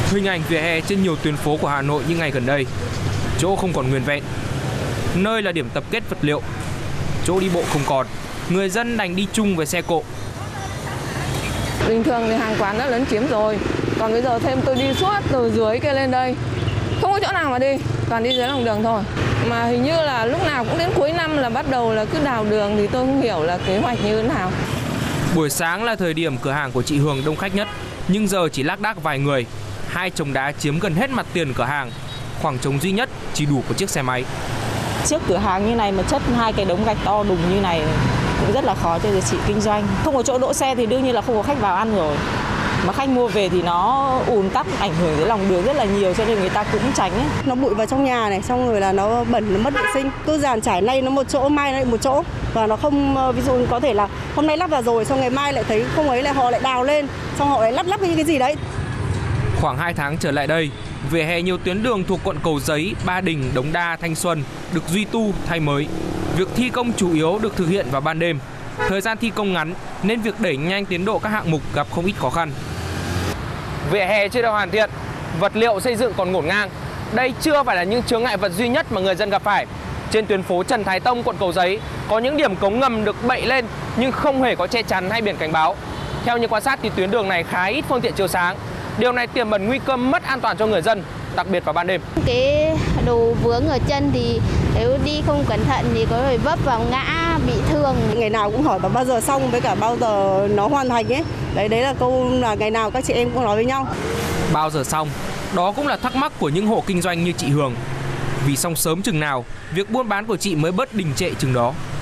Hình ảnh vỉa hè trên nhiều tuyến phố của Hà Nội những ngày gần đây, chỗ không còn nguyên vẹn, nơi là điểm tập kết vật liệu, chỗ đi bộ không còn, người dân đành đi chung với xe cộ. Bình thường thì hàng quán đã lấn chiếm rồi, còn bây giờ thêm tôi đi suốt từ dưới kia lên đây, không có chỗ nào mà đi, toàn đi dưới lòng đường thôi. Mà hình như là lúc nào cũng đến cuối năm là bắt đầu là cứ đào đường, thì tôi không hiểu là kế hoạch như thế nào. Buổi sáng là thời điểm cửa hàng của chị Hường đông khách nhất, nhưng giờ chỉ lác đác vài người. Hai chồng đá chiếm gần hết mặt tiền cửa hàng, khoảng trống duy nhất chỉ đủ một chiếc xe máy. Trước cửa hàng như này mà chất hai cái đống gạch to đùng như này cũng rất là khó cho chị kinh doanh. Không có chỗ đỗ xe thì đương nhiên là không có khách vào ăn rồi. Mà khách mua về thì nó ùn tắc, ảnh hưởng tới lòng đường rất là nhiều, cho nên người ta cũng tránh ấy. Nó bụi vào trong nhà này, xong rồi là nó bẩn, nó mất vệ sinh. Cứ dàn trải nay nó một chỗ, mai lại một chỗ. Và nó không, ví dụ có thể là hôm nay lắp vào rồi, xong ngày mai lại thấy không ấy, lại họ lại đào lên, xong họ lại lắp những cái gì đấy. Khoảng 2 tháng trở lại đây, vỉa hè nhiều tuyến đường thuộc quận Cầu Giấy, Ba Đình, Đống Đa, Thanh Xuân được duy tu, thay mới. Việc thi công chủ yếu được thực hiện vào ban đêm. Thời gian thi công ngắn nên việc đẩy nhanh tiến độ các hạng mục gặp không ít khó khăn. Vỉa hè chưa được hoàn thiện, vật liệu xây dựng còn ngổn ngang. Đây chưa phải là những chướng ngại vật duy nhất mà người dân gặp phải. Trên tuyến phố Trần Thái Tông, quận Cầu Giấy có những điểm cống ngầm được bậy lên nhưng không hề có che chắn hay biển cảnh báo. Theo như quan sát thì tuyến đường này khá ít phương tiện chiếu sáng. Điều này tiềm ẩn nguy cơ mất an toàn cho người dân, đặc biệt vào ban đêm. Cái đồ vướng ở chân thì nếu đi không cẩn thận thì có thể vấp vào ngã bị thương. Ngày nào cũng hỏi bao giờ xong với cả bao giờ nó hoàn thành ấy. Đấy là câu là ngày nào các chị em cũng nói với nhau. Bao giờ xong? Đó cũng là thắc mắc của những hộ kinh doanh như chị Hường. Vì xong sớm chừng nào, việc buôn bán của chị mới bớt đình trệ chừng đó.